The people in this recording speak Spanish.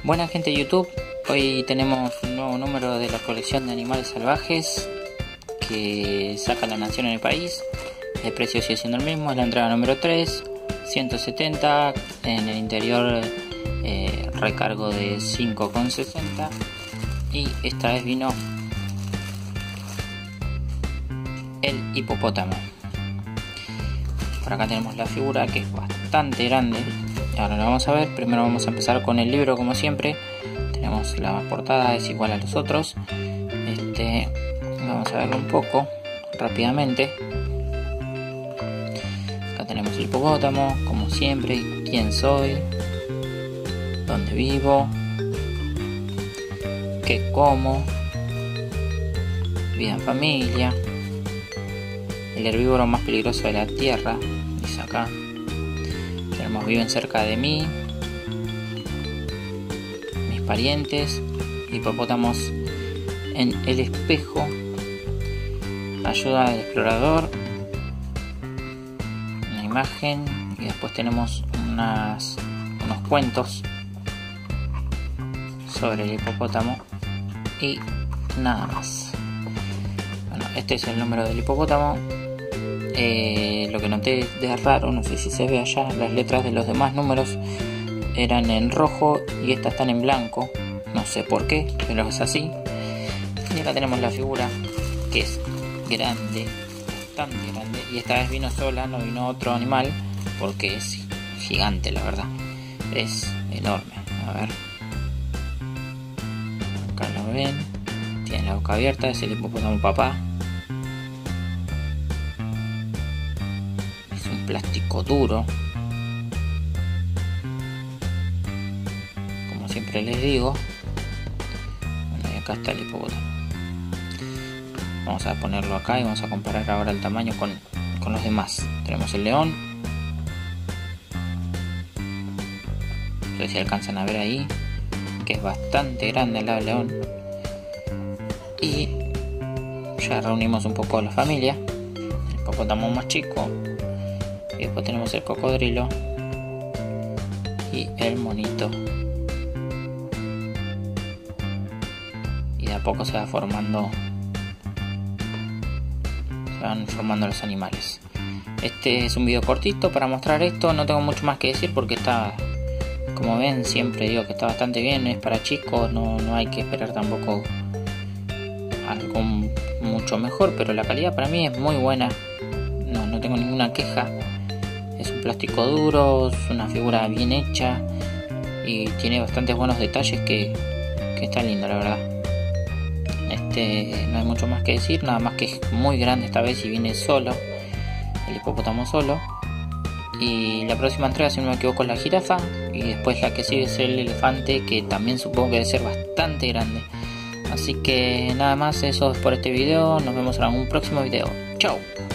Buena gente de YouTube, hoy tenemos un nuevo número de la colección de animales salvajes que saca La Nación en el país. El precio sigue siendo el mismo, es la entrega número 3, 170, en el interior recargo de 5,60 y esta vez vino el hipopótamo. Por acá tenemos la figura, que es bastante grande. Ahora lo vamos a ver. Primero vamos a empezar con el libro, como siempre. Tenemos la portada, es igual a los otros. Vamos a verlo un poco rápidamente. Acá tenemos el hipopótamo, como siempre, quién soy, dónde vivo, qué como, vida en familia, el herbívoro más peligroso de la tierra, dice acá. Tenemos viven cerca de mí, mis parientes, hipopótamos en el espejo, ayuda al explorador, una imagen, y después tenemos unos cuentos sobre el hipopótamo y nada más. Bueno, este es el número del hipopótamo. Lo que noté de raro, no sé si se ve allá, las letras de los demás números eran en rojo y estas están en blanco, no sé por qué, pero es así. Y acá tenemos la figura, que es grande, bastante grande, y esta vez vino sola, no vino otro animal, porque es gigante, la verdad, es enorme. A ver, acá lo ven, tiene la boca abierta, es el hipopótamo papá. Plástico duro, como siempre les digo. Bueno, y acá está el hipopótamo. Vamos a ponerlo acá y vamos a comparar ahora el tamaño con los demás. Tenemos el león, no sé si alcanzan a ver ahí, que es bastante grande al lado del león. Y ya reunimos un poco a la familia. El hipopótamo más chico, y después tenemos el cocodrilo y el monito, y de a poco se van formando los animales. Este es un video cortito para mostrar esto, no tengo mucho más que decir porque está, como ven, siempre digo que está bastante bien, es para chicos, no hay que esperar tampoco algo mucho mejor, pero la calidad para mí es muy buena, no tengo ninguna queja. Es un plástico duro, es una figura bien hecha y tiene bastantes buenos detalles que está lindo, la verdad. No hay mucho más que decir, nada más que es muy grande esta vez y viene solo, el hipopótamo solo. Y la próxima entrega, si no me equivoco, es la jirafa, y después la que sigue es el elefante, que también supongo que debe ser bastante grande. Así que nada más, eso es por este video, nos vemos en algún próximo video. Chao.